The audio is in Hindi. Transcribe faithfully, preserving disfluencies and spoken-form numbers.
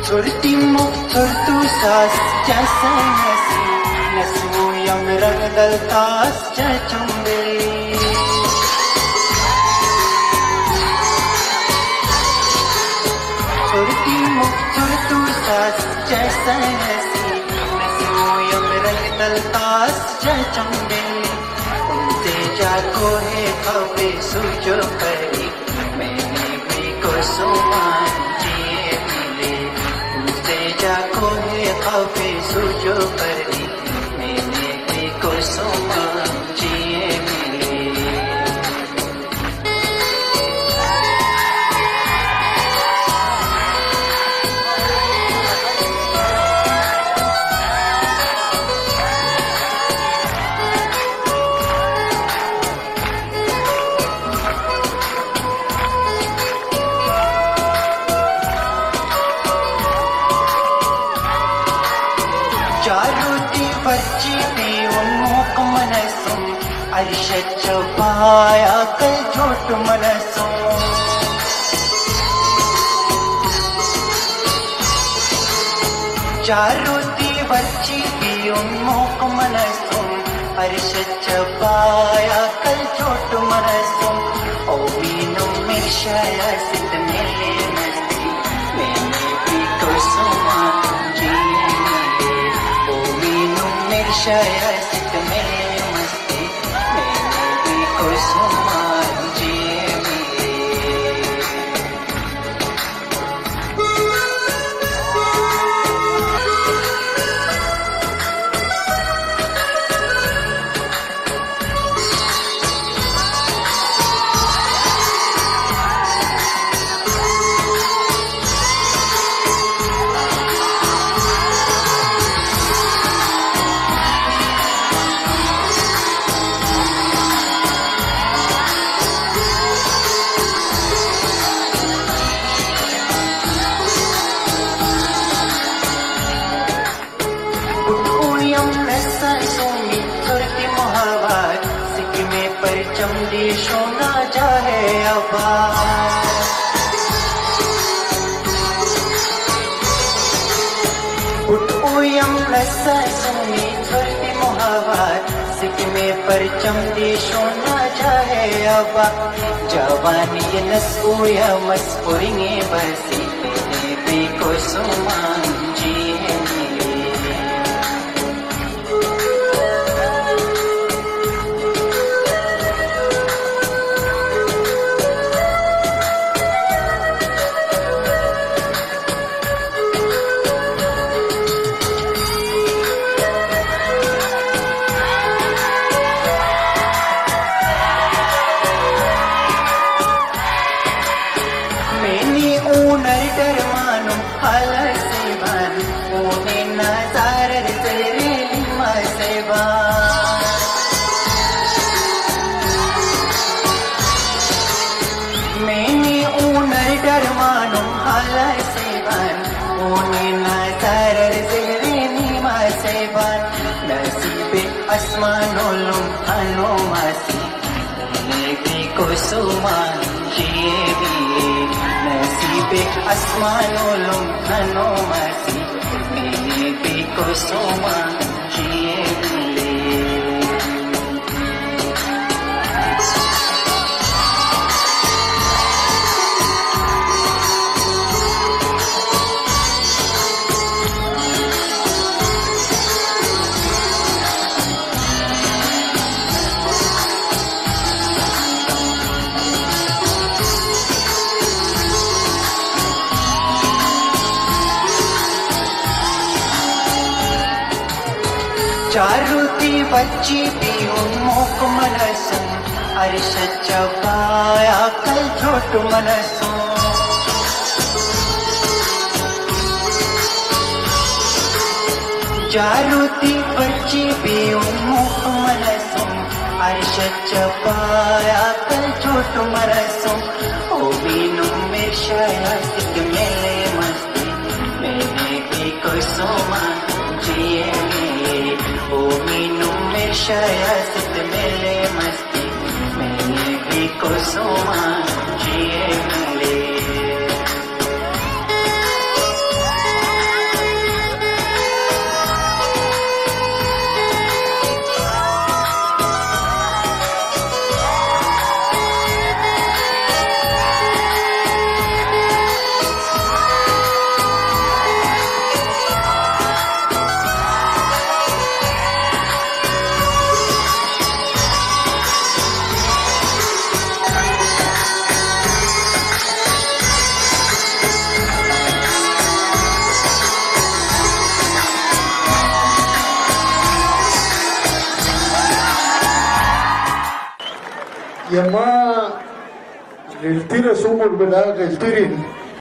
Surtimu surtu sas jasa nasi Nasu yang ragdal tas jacumbe Surtimu surtu sas jasa nasi Nasu yang ragdal tas jacumbe Unse jago hai khabe sujo pari Maine bhi kusuman जाको है ख्वाबे सुजो परी मैंने भी कुसुमा जिए मिले चारुती बच्ची भी उन्मुख मनसुम अर्श छपाया कल झूठ मनसुम चारुती बच्ची भी उन्मुख मनसुम अर्श छपाया कल झूठ मनसुम ओ मीनू मिर्शाया सिद्ध मेले मस्ती मैंने भी कुसुमा शाया सिद्ध में मस्ती मैंने भी कुसुमा जिए मिले चमड़ी सोना चाहे अबा उठूयम लसा सुनी छोटी मुहावर सिक में पर चमड़ी सोना चाहे अबा जवानी नसूया मस्कुरिंगे बसी मैंने भी कुसुमा जिए मिले आसमानों खानो मासी मैंने भी कुसुमा जिए मिले नसीबे आसमानों खानो मासी मैंने भी कुसुमा जिए मिले चारुती बच्ची भी उन्मुख मनसुम अर्श छपाया कल झूठ मनसुम चारुती बच्ची भी उन्मुख मनसुम अर्श छपाया कल झूठ मनसुम ओ बीनू में शाया सिद्ध मेले मस्ती मैंने भी कुसुमा जिए मिले ओ मीनू में शाया सिद्ध मेले मस्ती मैंने भी कुसुमा जिए मिले Yama, el tiro sumo, ¿verdad? El tiro.